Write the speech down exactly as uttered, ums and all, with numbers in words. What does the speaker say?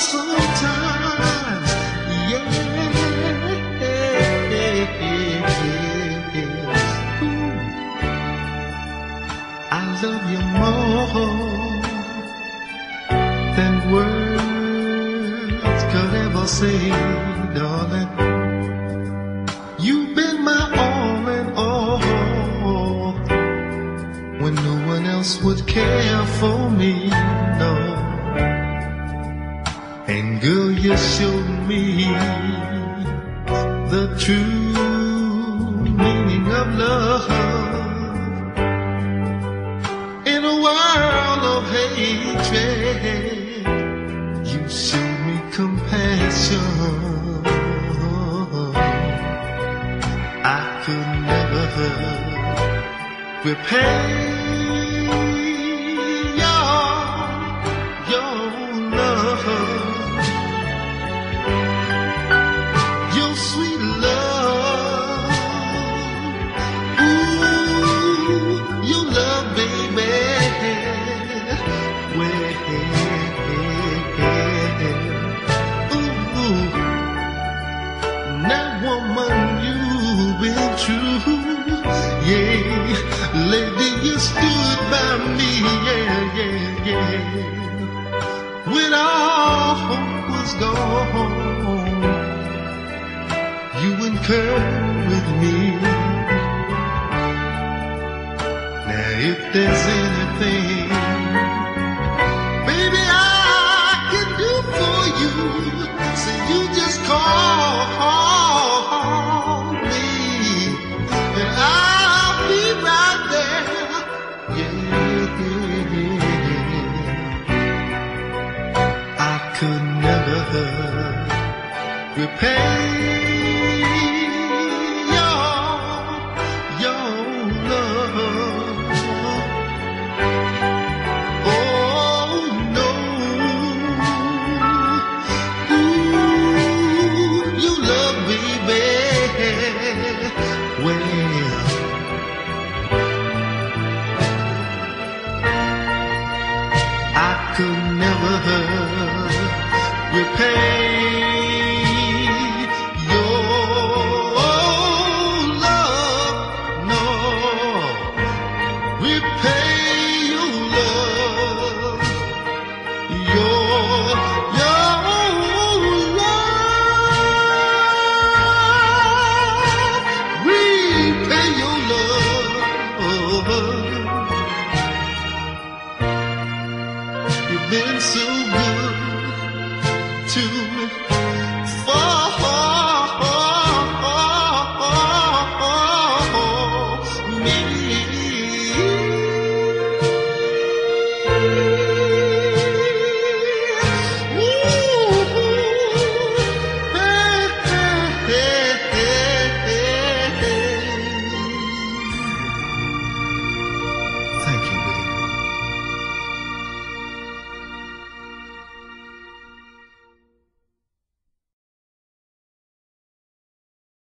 sometimes, yeah. Ooh, I love you more than words could ever say, darling. You've been my all in all when no one else would care for me, no. And girl, you showed me the true meaning of love in a world of hatred. You showed me compassion. I could never repay your, your love, your sweet love. Ooh, your love, baby. Well, ooh, now woman, you've been true. Yeah, lady, you stood by me, yeah, yeah, yeah. When all hope was gone, you encouraged me. Now if there's anything, baby, I can do for you, so you just call me, and I'll be right there. Yeah, yeah, yeah. I could never repay your, your love. Oh no. Ooh, you love me, baby. Well, I could never repay your love, no, repay your love, your, your love, repay your love. You've been so good.